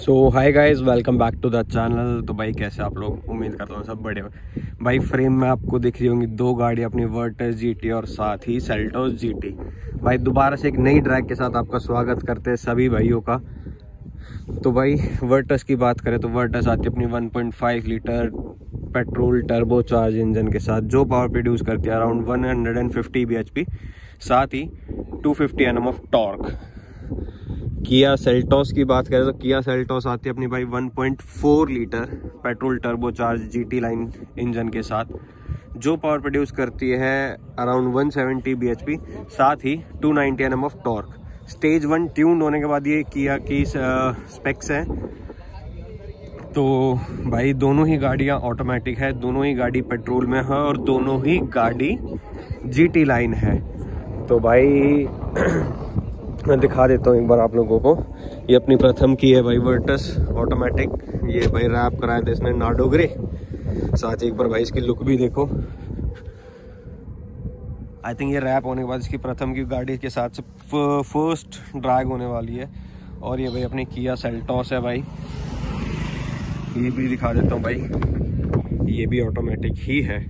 So hi guys, welcome back to the channel. तो भाई कैसे आप लोग, उम्मीद करता हूँ सब बढ़िया भाई। फ्रेम में आपको दिख रही होंगी दो गाड़ी, अपनी वर्टस जीटी और साथ ही सेल्टोस जीटी। भाई दोबारा से एक नई ड्रैग के साथ आपका स्वागत करते हैं सभी भाइयों का। तो भाई वर्टस की बात करें तो वर्टस आती है अपनी 1.5 लीटर पेट्रोल टर्बोचार्ज इंजन के साथ, जो पावर प्रोड्यूस करती है अराउंड 150 bhp, साथ ही 250 Nm of torque. Kia Seltos की बात करें तो किया सेल्टोस आती है अपनी भाई 1.4 litre petrol turbocharge GT line engine के साथ, जो पावर प्रोड्यूस करती है अराउंड 170 bhp, साथ ही 290 Nm of torque. Stage 1 tune होने के बाद ये किया की स्पेक्स हैं। तो भाई दोनों ही गाड़ियाँ ऑटोमेटिक है, दोनों ही गाड़ी पेट्रोल में है और दोनों ही गाड़ी जीटी लाइन है। तो भाई मैं दिखा देता हूँ एक बार आप लोगों को। ये अपनी प्रथम की है भाई वर्टस ऑटोमेटिक। ये भाई रैप कराया था इसने नार्डो ग्रे। साथ ही एक बार भाई इसकी लुक भी देखो। आई थिंक ये रैप होने के बाद इसकी प्रथम की गाड़ी के साथ से फर्स्ट ड्रैग होने वाली है। और ये भाई अपनी किया सेल्टोस है भाई, ये भी दिखा देता हूँ भाई, ये भी ऑटोमेटिक ही है।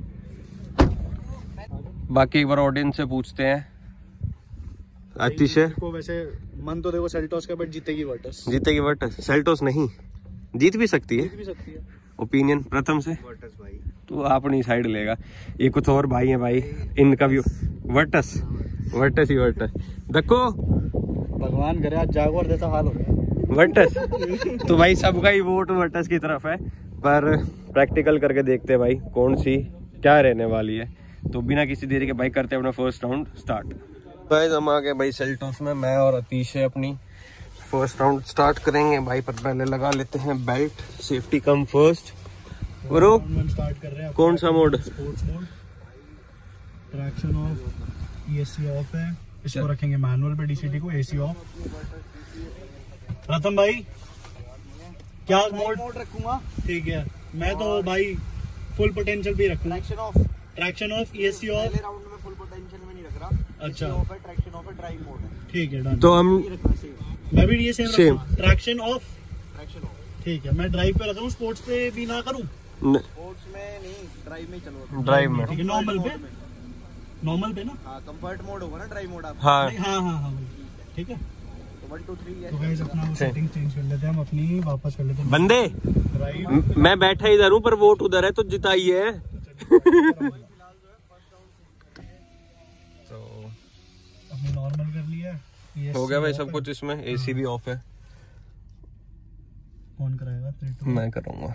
बाकी एक बार ऑडियंस से पूछते हैं। अतिशय को वैसे मन तो देखो सेल्टोस का, बट जीतेगी वर्टस। जीतेगी वर्टस, सेल्टोस नहीं जीत भी सकती है। ओपिनियन प्रथम से वर्टस भाई, तो अपनी साइड लेगा। ये कुछ और भाई है भाई, इनका भी वर्टस ही वर्टस। देखो भगवान करे आज जागवार जैसा हाल हो गया वर्टस। तो भाई सबका ही वोट वर्टस की तरफ है, पर प्रैक्टिकल करके देखते हैं भाई कौन सी क्या रहने वाली है। तो बिना किसी देरी के भाई करते हैं अपना फर्स्ट राउंड स्टार्ट। गाइस हम आ गए भाई सेल्टोस में, मैं और अतिशय अपनी फर्स्ट राउंड स्टार्ट करेंगे भाई। पर पहले लगा लेते हैं belt, safety come first. Bro start कर रहे हैं। कौन सा mode? Sports mode. Traction off, AC off है। इसको रखेंगे मैनुअल पे, डीसीटी को एसी ऑफ। प्रथम भाई क्या मोड रखूंगा? ठीक है, मैं तो भाई फुल पोटेंशियल भी रखूंगा। Traction off, AC off. Round में फुल पोटेंशियल में नहीं रख रहा। अच्छा, ऑफ है, ट्रैक्शन ऑफ है, ड्राइव मोड है। ठीक है डन। तो हम मैं भी ये same traction off. Traction off ठीक है, मैं ड्राइव पे रखूं, स्पोर्ट्स पे भी ना करूं। स्पोर्ट्स में नहीं, ड्राइव में ही चलो। ड्राइव में ठीक है, नॉर्मल पे ना। हाँ, कंफर्ट मोड होगा ना ड्राइव मोड आप। हाँ हाँ ठीक है। तो 1 2 3 तो गाइस अपना सेटिंग चेंज कर लेते हैं, हम अपनी वापस कर लेते हैं। बंदे ड्राइव मैं बैठा इधर हूँ पर वोट उधर है, तो जिताइए। तो अपनी नॉर्मल कर लिया। हो गया भाई सब कुछ। इसमें एसी भी ऑफ है। कौन कराएगा? 3 2 मैं करूँगा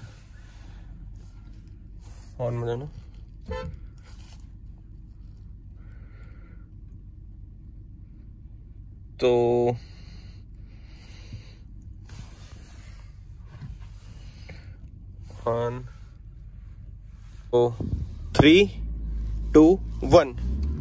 ऑन में ना। तो ऑन, 3 2 1।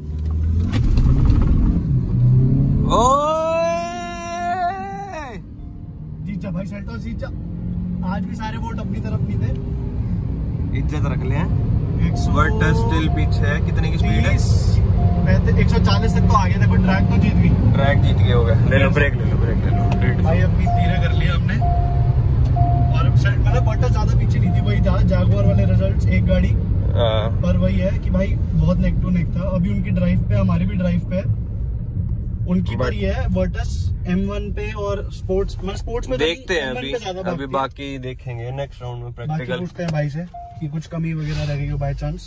जीत जा भाई सेल्टोस, जीत जा। आज भी सारे वोट अपनी तरफ नहीं थे। इज्जत रख ले। वर्टस स्टिल पीछे है। कितने की स्पीड है? 140 तक तो आ गया। देखो ट्रैक तो जीत गई। ट्रैक जीत गए, हो गया। ले लो ब्रेक, ले लो ब्रेक, ले लो। भाई अपनी धीरे कर लिया हमने। और मतलब वर्टस ज्यादा पीछे नहीं थी, वही था जागवार वाले रिजल्ट्स, एक गाड़ी। पर वही है कि भाई बहुत नेक टू नेक था। अभी उनकी ड्राइव पे, हमारी भी ड्राइव पे है। उनकी पर ये है वर्टस M1 पे और स्पोर्ट्स में देखते हैं अभी बाकी देखेंगे नेक्स्ट राउंड में प्रैक्टिकल। पूछते हैं भाई से कि कुछ कमी वगैरह रहेगी बाय चांस।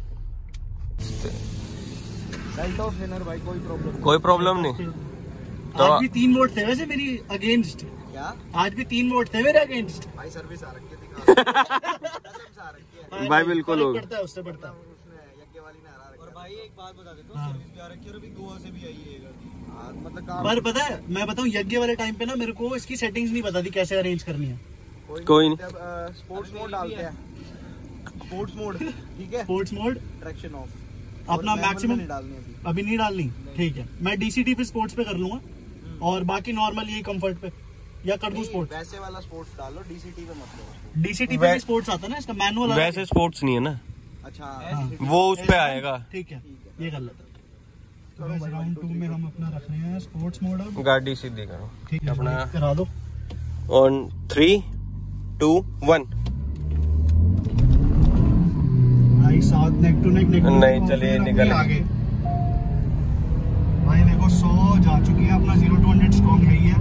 सेल्टोस विनर भाई, कोई प्रॉब्लम नहीं। तो आज भी 3 वोट थे वैसे मेरी अगेंस्ट। क्या? आज भी 3 वोट थे मेरे अगेंस्ट। भाई सर्विस आ रखी है, दिखा आ रखी है भाई बिल्कुल होगा। पड़ता है, उससे पड़ता है। उसने यज्ञ वाली ने हरा रखी है। और भाई एक बात बता देता हूँ, सर्विस भी आ रखी है और अभी गोवा से भी आई है ये गाड़ी। मतलब पर पता है, मैं बताऊं यज्ञ वाले टाइम पे ना मेरे को इसकी सेटिंग्स नहीं पता थी कैसे अरेंज करनी है। कोई नहीं। स्पोर्ट्स मोड डालते हैं। स्पोर्ट्स मोड, ठीक है। स्पोर्ट्स मोड, ट्रैक्शन ऑफ अपना मैक्सिमम नहीं डालनी अभी नहीं डालनी। ठीक है, मैं डीसीटी पे स्पोर्ट्स पे कर लूंगा और बाकी नॉर्मल यही कंफर्ट पे, या कर दूं स्पोर्ट्स। वैसे वाला स्पोर्ट्स डालो, डीसीटी पे मत लो। डीसीटी पे भी स्पोर्ट्स आता है ना, इसका मैनुअल। वैसे स्पोर्ट्स नहीं है ना। अच्छा, वो उस पे आएगा। ठीक है, ये कर लेते हैं। राउंड 2 में हम अपना रख रहे हैं स्पोर्ट्स मोड। अब गाड़ी सीधी करो। ठीक है, अपना करा दो। ऑन 3, 2, 1। भाई साथ नेक टू नेक नहीं, चलिए निकल आगे। भाई देखो 100 जा चुकी है, अपना 0 to 100 स्ट्रॉन्ग है ही है।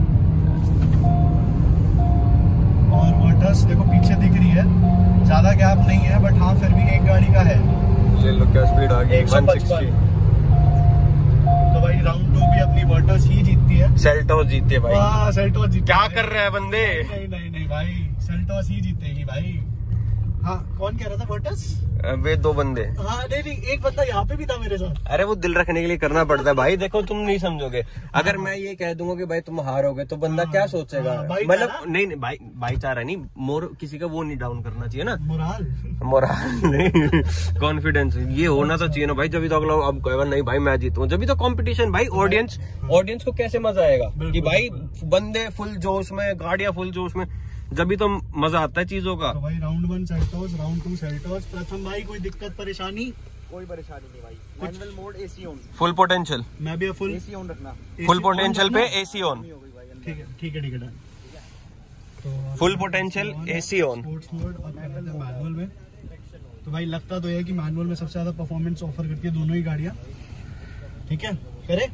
और वर्टस देखो पीछे दिख रही है, ज्यादा गैप नहीं है, बट हाँ फिर भी एक गाड़ी का है। ले लो क्या स्पीड आ गई, 160। तो भाई राउंड 2 भी अपनी वर्टस ही जीतती है। सेल्टोस जीती है भाई। हाँ सेल्टोस जीती। क्या कर रहे हैं बंदे? नहीं भाई, सेल्टोस ही जीतेगी भाई। हाँ कौन कह रहा था वर्टस? वे 2 बंदे। हाँ नहीं, एक बंदा यहाँ पे भी था मेरे साथ। अरे वो दिल रखने के लिए करना पड़ता है भाई। देखो तुम नहीं समझोगे, अगर मैं ये कह दूंगा कि भाई तुम हारोगे तो बंदा क्या सोचेगा? मतलब नहीं भाईचारा नहीं, मोर किसी का वो नहीं डाउन करना चाहिए ना, मोराल नहीं, कॉन्फिडेंस ये होना तो चाहिए ना भाई। जब तो अगला अब कहेगा नहीं भाई मैं जीतूं, जब तो कंपटीशन भाई। ऑडियंस को कैसे मजा आएगा कि भाई बंदे फुल जोश में, गाड़ियां फुल जोश में, जब भी तो मजा आता है चीजों का। तो भाई राउंड 1 सेल्टोस, राउंड 2 सेल्टोस। प्रथम भाई कोई दिक्कत परेशानी? कोई परेशानी नहीं भाई। Manual mode AC on, full potential. मैं भी फुल एसी ऑन रखना, फुल पोटेंशियल पे एसी ऑन। ठीक है डन। तो full potential AC on. Sports mode और मैनुअल में। तो भाई लगता तो है कि मैनुअल में सबसे ज्यादा परफॉर्मेंस ऑफर करती है दोनों ही गाड़ियां। ठीक है करे,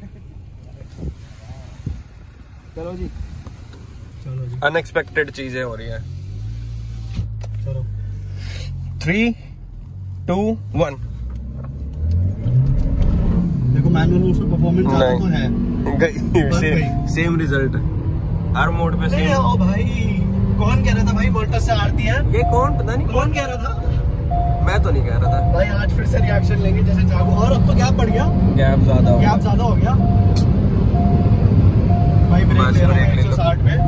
चलो जी अनएक्सपेक्टेड चीजें हो रही है। चलो 3, 2, 1। देखो मैनुअल उसमें परफॉर्मेंस ज्यादा तो है, सेम रिजल्ट हर मोड पे सेम। ओ भाई कौन कह रहा था भाई वर्टस से हारती है? ये कौन, पता नहीं कौन कह रहा था? मैं तो नहीं कह रहा था भाई। आज फिर से रिएक्शन लेंगे जैसे जागो। और अब तो गैप बढ़ गया, गैप ज्यादा हो गया भाई। ब्रेक ले रहा है 160 पे।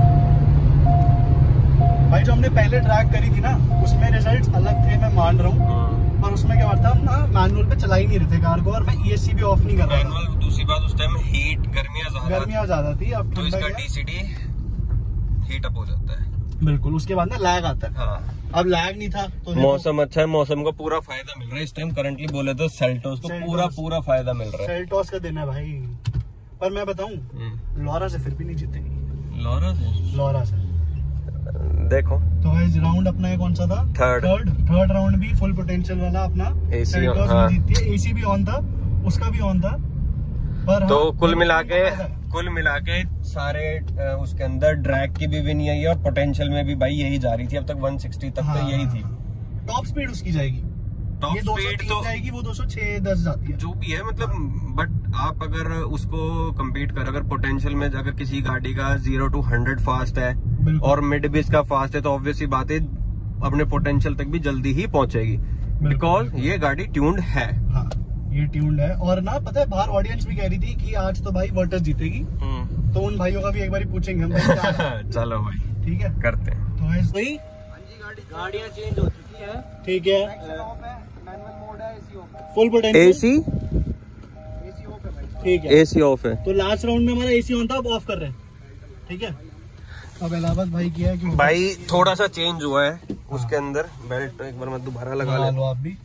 भाई जो हमने पहले ट्रैक करी थी ना, उसमें रिजल्ट्स अलग थे, मैं मान रहा हूँ। पर उसमें क्या था, हम ना मैनुअल पे चला ही नहीं रहे थे कार को, और मैं ESC भी ऑफ नहीं कर रहा था। दूसरी बात उस टाइम हीट गर्मियां ज्यादा थी। अब तो इसका DCT हीट अप हो जाता है। बिल्कुल, उसके बाद ना लैग आता है। हाँ। अब लैग नहीं था तो मौसम अच्छा है, मौसम का पूरा फायदा मिल रहा है इस टाइम। करंटली बोले तो सेल्टोस को पूरा फायदा मिल रहा है। सेल्टोस का दिन है भाई। पर मैं बताऊं, लॉरा से फिर भी नहीं जीतेगी। लॉरा से देखो। तो गाइस राउंड अपना ये कौन सा था? थर्ड राउंड भी फुल पोटेंशियल वाला अपना सेल्टोस में जीती है। AC भी ऑन था, उसका भी ऑन था। पर तो कुल मिला के सारे उसके अंदर ड्रैग की भी विन यही है, और पोटेंशियल में भी भाई यही जा रही थी अब तक। 160 तक तो यही थी। टॉप स्पीड उसकी जाएगी, टॉप स्पीड तो जाएगी, वो 206-10 जाती है, जो भी है मतलब। बट आप अगर उसको कम्पीट कर, अगर पोटेंशियल में अगर किसी गाड़ी का 0 to 100 फास्ट है और मिड भी इसका फास्ट है, तो ऑब्वियसली बात है अपने पोटेंशियल तक भी जल्दी ही पहुंचेगी, बिकॉज ये गाड़ी ट्यून्ड है। हाँ, ये ट्यून्ड है। और ना पता है बाहर ऑडियंस भी कह रही थी कि आज तो भाई वर्टस जीतेगी। तो उन भाइयों का भी एक बार पूछेंगे हम। चलो भाई ठीक है, करते हैं। तो भाई गाड़ियाँ चेंज हो चुकी है। ठीक है, मैनुअल मोड है, एसी ऑफ है, फुल पोटेंशियल एसी ऑफ है भाई। ठीक है, एसी ऑफ है। तो लास्ट राउंड में हमारा एसी ऑन था, अब ऑफ कर रहे हैं। ठीक है, अब इलाहाबाद भाई किया है कि भाई थोड़ा सा चेंज हुआ है उसके अंदर। बेल्ट एक बार मैं दोबारा लगा ले लो आप भी।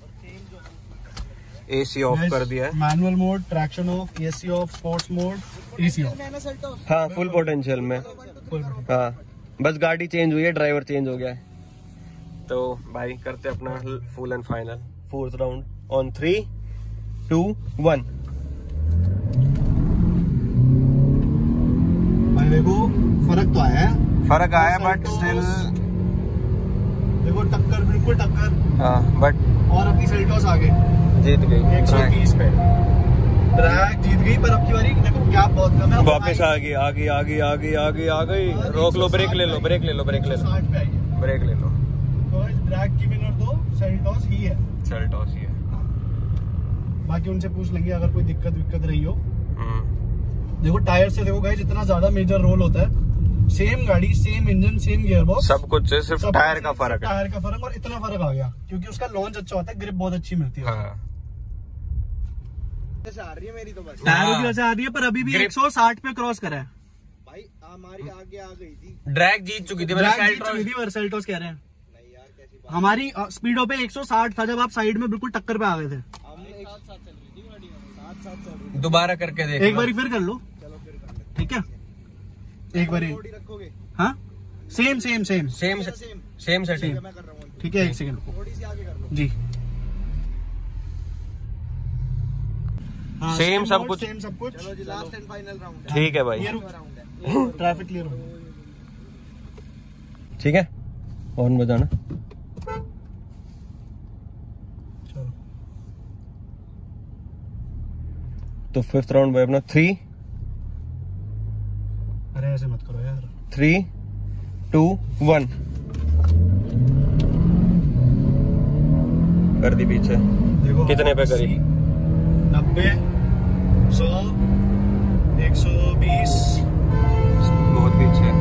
एसी ऑफ कर दिया है। Manual mode, traction off, AC off, sports mode, AC off. हाँ, फुल पोटेंशियल में। हाँ, बस गाड़ी चेंज हुई है, ड्राइवर चेंज हो गया है। तो भाई करते अपना full and final 4th round on 3, 2, 1। भाई देखो फर्क तो आया है, बट स्टिल देखो टक्कर, बिल्कुल टक्कर। हाँ, बट और अपनी सेल्टोस आगे जीत गई 130 पे। ट्रैक जीत गई, पर अब की बारी देखो गैप बहुत कम है। वापस आ गई। रोक लो, ब्रेक ले लो। 60 पे आई है, ब्रेक ले लो। तो ट्रैक की विनर तो सेल्टोस ही है। बाकी उनसे पूछ लेंगे अगर कोई दिक्कत रही हो। देखो टायर से देखो गाइस इतना ज्यादा मेजर रोल होता है। सेम गाड़ी, same engine, same gear box, सब कुछ है, सिर्फ टायर का फर्क है। टायर का फर्क, और इतना फर्क आ गया क्योंकि उसका लॉन्च अच्छा होता है, ग्रिप बहुत अच्छी मिलती है। हाँ। आ रही है मेरी तो बस टायर की वजह आ रही है, पर अभी भी 160 पे क्रॉस करा है भाई। हमारी आगे आ गई थी, ड्रैग जीत चुकी थी। सेल्टोस कह रहे हैं नहीं यार कैसी बात। हमारी स्पीडो पे 160 था जब आप साइड में बिल्कुल टक्कर पे आ गए थे। हमने साथ चल रही थी गाड़ी, साथ चल रही थी। दोबारा करके देख एक बार फिर कर लो। चलो फिर कर लेते ठीक है, एक बार हैं। रखोगे? हाँ same same same same setting. मैं कर रहा हूँ ठीक है, 1 सेकंड थोड़ी सी आगे कर लो जी। हाँ, सेम सब कुछ। सेम सब कुछ। चलो जी लास्ट एंड फाइनल राउंड ठीक है भाई, ये रुक, राउंड है ट्रैफिक क्लियर हो। ठीक है, हॉर्न बजाना। चलो तो 5th राउंड भाई अपना 3 अरे ऐसे मत करो यार। 3 2 1 कर दी पीछे। देखो कितने पे करी? 90 100 120। बहुत पीछे।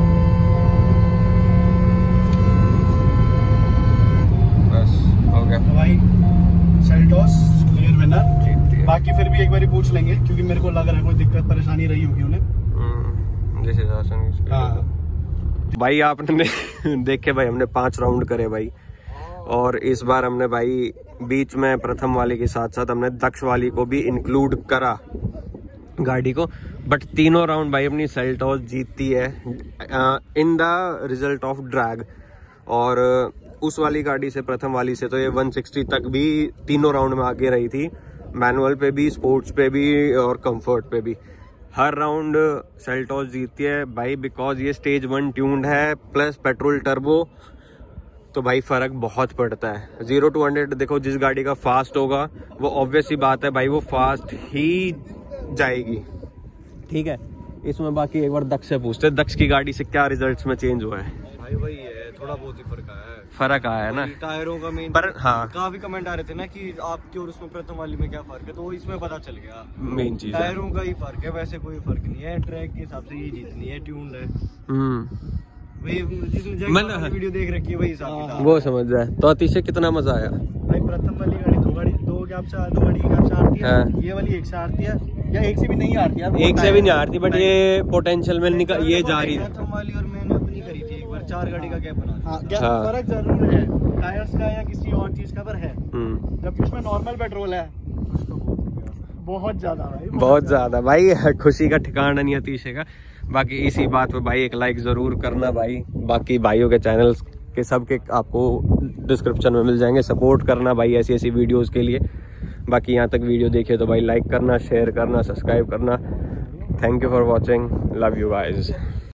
बस हो गया, तो भाई सेल्टोस क्लियर विनर। जीतती है। बाकी फिर भी एक बार पूछ लेंगे क्योंकि मेरे को लग रहा है कोई दिक्कत परेशानी रही होगी उन्हें। जैसे हाँ भाई आपने देखे भाई, हमने 5 राउंड करे भाई, और इस बार हमने भाई बीच में प्रथम वाले के साथ साथ हमने दक्ष वाली को भी इंक्लूड करा गाड़ी को। बट तीनों राउंड भाई अपनी सेल्टोस जीतती है in the result of drag. और उस वाली गाड़ी से, प्रथम वाली से तो ये 160 तक भी तीनों राउंड में आगे रही थी, मैनुअल पे भी, स्पोर्ट्स पे भी और कंफर्ट पे भी। हर राउंड सेल्टोस जीतती है भाई, बिकॉज ये स्टेज 1 ट्यून्ड है प्लस पेट्रोल टर्बो, तो भाई फर्क बहुत पड़ता है। 0 to 100 देखो, जिस गाड़ी का फास्ट होगा वो ऑब्वियस ही बात है भाई वो फास्ट ही जाएगी। ठीक है, इसमें बाकी एक बार दक्ष से पूछते हैं, दक्ष की गाड़ी से क्या रिजल्ट्स में चेंज हुआ है? भाई वही है, थोड़ा बहुत ही फर्क आया है। फर्क आया है ना टायरों का मेन। पर हाँ, काफी कमेंट आ रहे थे ना कि आपकी और उसमें प्रथम वाली में क्या फर्क है, तो इसमें पता चल गया मेन चीज है। टायरों का ही फर्क है, वैसे कोई फर्क नहीं है। ट्रैक के हिसाब से ये जीतनी है, ट्यून्ड है। वही जिसने मतलब वीडियो देख रखी है वही हिसाब किताब। वो समझ जाए। तो अतिशय कितना मजा आया? भाई प्रथम वाली गाड़ी दो गाड़ी दो गैप से आती है। हाँ। ये वाली 1 से आती है या 1 से भी नहीं आती है। एक से भी नहीं आती, बट ये पोटेंशियल में निकल ये जा रही है। प्रथम वाली और मैंने अपनी करी थी एक बार, 4 गाड़ी का गैप बना। हाँ, गैप हाँ। फर्क जरूर है टायर्स का या किसी और चीज का, पर है। जबकि इसमें नॉर्मल पेट्रोल है, बहुत ज्यादा भाई, बहुत ज्यादा भाई, खुशी का ठिकाना नहीं अतिशय का। बाकी इसी बात पे भाई एक लाइक जरूर करना भाई। बाकी भाइयों के चैनल्स के सब के आपको डिस्क्रिप्शन में मिल जाएंगे, सपोर्ट करना भाई ऐसी ऐसी वीडियोस के लिए। बाकी यहाँ तक वीडियो देखिए तो भाई लाइक करना, शेयर करना, सब्सक्राइब करना। Thank you for watching, love you guys.